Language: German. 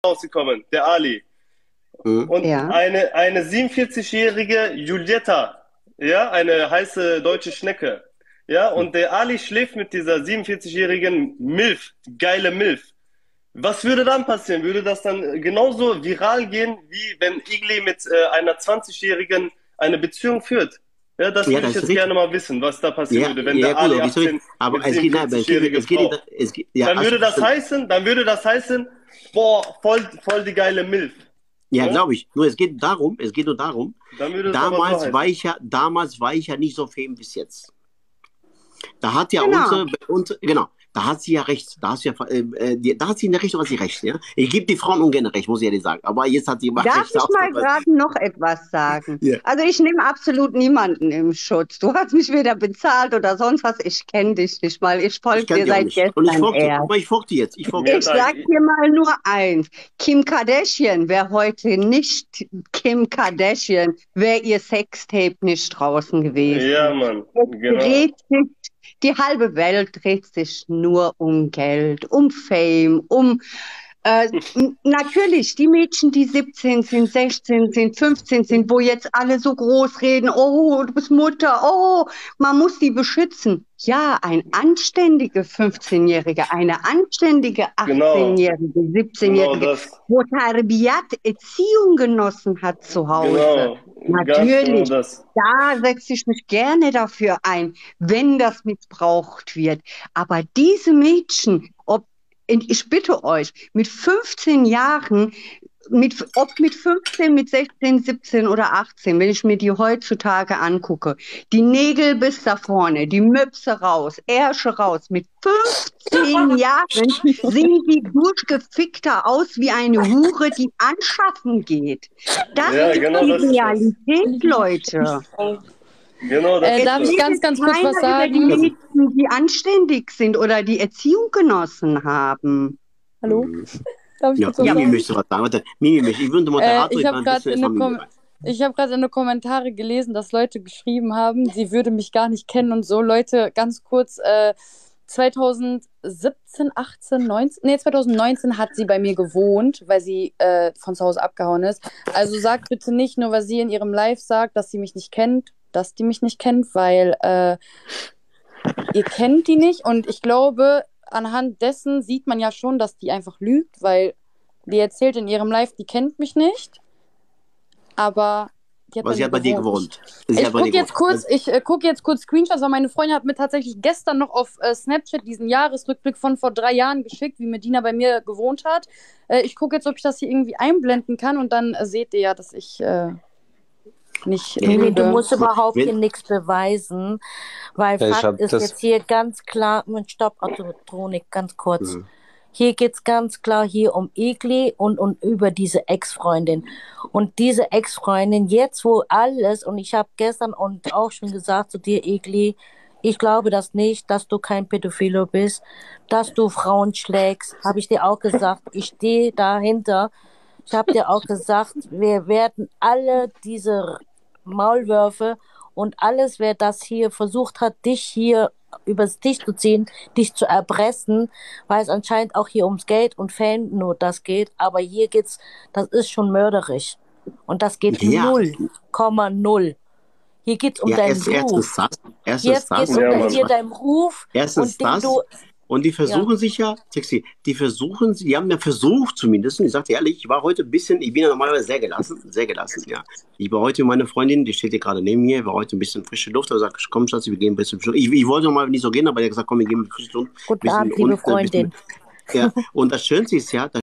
rausgekommen, der Ali. Mhm. Und Ja. eine 47-jährige Julietta, ja, eine heiße deutsche Schnecke. Ja, und der Ali schläft mit dieser 47-jährigen Milf, geile Milf. Was würde dann passieren? Würde das dann genauso viral gehen, wie wenn Igli mit einer 20-jährigen eine Beziehung führt? Ja, das Ja, würde das ich ist jetzt richtig. gerne mal wissen, was da passieren Ja, würde, wenn ja, der gut, Ali aber, wie soll ich, 18 aber mit es geht, nein, aber es geht, 47-jährige es geht, Frau. es geht, ja, hast du verstanden? Dann würde das heißen, boah, voll die geile Milf. Ja, Ne? glaube ich. Nur es geht nur darum, Dann würde es aber so heißen. damals war ich ja nicht so fame bis jetzt. Da hat ja Genau. genau, da hat sie ja recht. Da hat sie in der Richtung hat sie recht. Ja? Ich gebe die Frauen ungern recht, muss ich ehrlich sagen. Aber jetzt hat sie mal Darf recht. ich mal gerade noch etwas sagen? Ja. Also ich nehme absolut niemanden im Schutz. Du hast mich weder bezahlt oder sonst was. Ich kenne dich nicht mal. Ich Ich folge kann dir die auch seit nicht. Und ich gestern folge dir. erst. Guck mal, ich folge dir jetzt. Ich folge Mir dir Ich hat jetzt. sag ein, dir mal nur eins. Kim Kardashian wäre heute nicht Kim Kardashian, wäre ihr Sextape nicht draußen ja, gewesen. Mann, Es genau. dreht sich, die halbe Welt dreht sich nur um Geld, um Fame, natürlich, die Mädchen, die 17 sind, 16 sind, 15 sind, wo jetzt alle so groß reden, oh, du bist Mutter, oh, man muss die beschützen. Ja, ein anständige 15-Jährige, eine anständige Genau, 18-Jährige, genau 17-Jährige, das. wo Tarbiyat, Erziehung genossen hat zu Hause. Genau, ganz genau Natürlich, das. da setze ich mich gerne dafür ein, wenn das missbraucht wird. Aber diese Mädchen, ich bitte euch, mit 15 Jahren, ob mit 15, mit 16, 17 oder 18, wenn ich mir die heutzutage angucke, die Nägel bis da vorne, die Möpse raus, Ärsche raus, mit 15 Jahren sehen die durchgefickter aus wie eine Hure, die anschaffen geht. Das Ja, ist genau die das ist das. Realität, Leute. Genau das Es ist Darf ich das. ganz, redet ganz kurz was keiner über die sagen? Also, Mädchen, die anständig sind oder die Erziehung genossen haben. Hallo? Darf ich ja, kurz was Ja, Mimi sagen? möchte was sagen. Warte, Mimi möchte. Ich bin der Moderator, Ich ich habe war ein gerade bisschen erstmal Mimi rein. in den Kommentare gelesen, dass Leute geschrieben haben, sie würde mich gar nicht kennen und so. Leute, ganz kurz, 2017, 18, 19, nee, 2019 hat sie bei mir gewohnt, weil sie von zu Hause abgehauen ist. Also sagt bitte nicht, nur weil sie in ihrem Live sagt, dass sie mich nicht kennt, dass die mich nicht kennt, weil ihr kennt die nicht und ich glaube, anhand dessen sieht man ja schon, dass die einfach lügt, weil die erzählt in ihrem Live, die kennt mich nicht, aber die hat Aber bei sie mir hat bei dir gewohnt. gewohnt. Sie hat bei dir gewohnt. Ich gucke jetzt kurz Screenshots, weil meine Freundin hat mir tatsächlich gestern noch auf Snapchat diesen Jahresrückblick von vor 3 Jahren geschickt, wie Medina bei mir gewohnt hat. Ich gucke jetzt, ob ich das hier irgendwie einblenden kann und dann seht ihr ja, dass ich nicht Ja, Mimi, du lüge. musst überhaupt hier wenn, nichts beweisen, weil Ja, ich Fakt habe ist das. jetzt hier ganz klar, mit Stopp, Autotronik, ganz kurz. Mhm. Hier geht's ganz klar hier um Igli und über diese Ex-Freundin. Und diese Ex-Freundin, jetzt wo alles, und ich habe gestern und auch schon gesagt zu dir, Igli, ich glaube das nicht, dass du kein Pädophilo bist, dass du Frauen schlägst, habe ich dir auch gesagt. Ich stehe dahinter. Ich habe dir auch gesagt, wir werden alle diese Maulwürfe und alles, wer das hier versucht hat, dich hier übers Tisch zu ziehen, dich zu erpressen, weil es anscheinend auch hier ums Geld und Fame nur das geht, aber hier geht's, das ist schon mörderisch. Und das geht ja, 0,0. Hier geht's um ja, deinen Ruf. erstens Jetzt geht's das, um Ja, erstens Mann. das, deinen Ruf erstens und den das. du, Und die ja. versuchen sich ja, Sexy, die haben ja versucht zumindest, ich sag dir ehrlich, ich war heute ein bisschen, ich bin ja normalerweise sehr gelassen, ja. Ich war heute mit meiner Freundin, die steht hier gerade neben mir, war heute ein bisschen frische Luft, aber gesagt, komm Schatz, wir gehen ein bisschen frische Luft. Ich wollte normal nicht so gehen, aber er hat gesagt, komm, wir gehen ein bisschen frische Luft. Guten Abend, liebe Freundin. Ja. Und das Schönste ist ja,